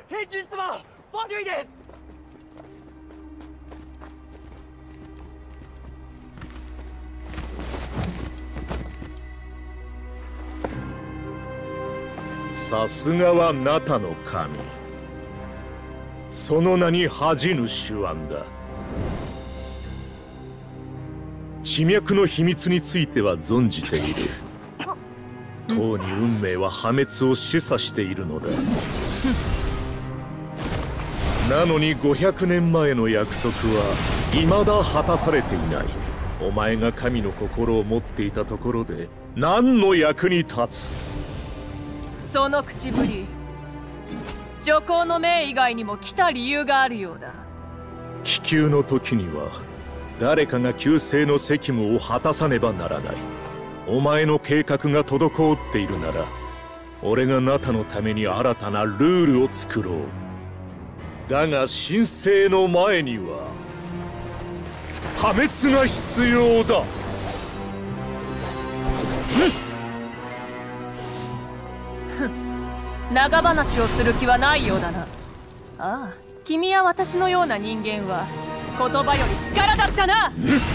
変人様、ファデュイです。 さすがはナタの神。その名に恥じぬ手腕だ。地脈の秘密については存じている。とうに運命は破滅を示唆しているのだ。なのに500年前の約束は未だ果たされていない。お前が神の心を持っていたところで何の役に立つ。 その口ぶり、女皇の命以外にも来た理由があるようだ。 気球の時には誰かが救世の責務を果たさねばならない。お前の計画が滞っているなら、俺がナタのために新たなルールを作ろう。だが神聖の前には破滅が必要だ。 長話をする気はないようだな。ああ、君や私のような人間は言葉より力だったな。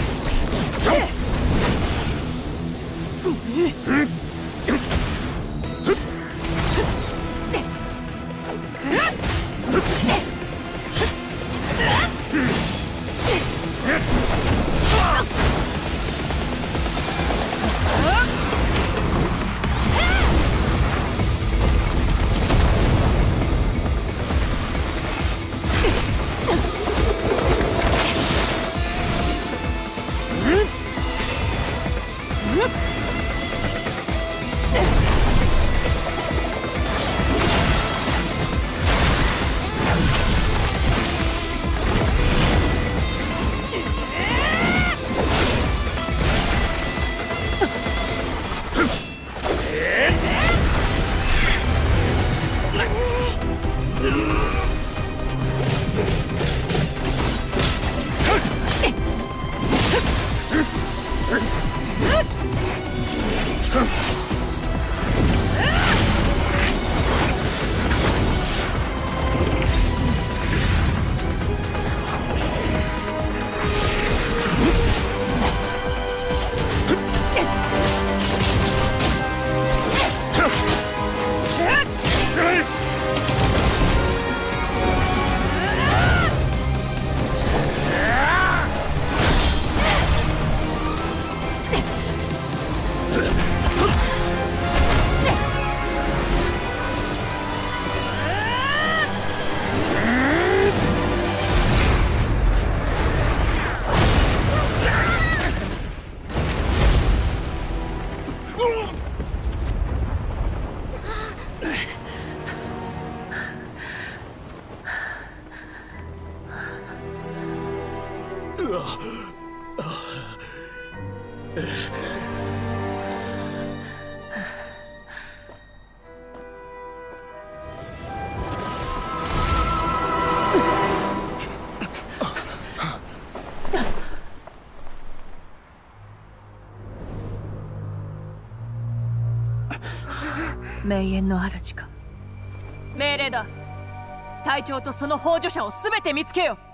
名園の主か。命令だ。隊長とその幇助者を全て見つけよ。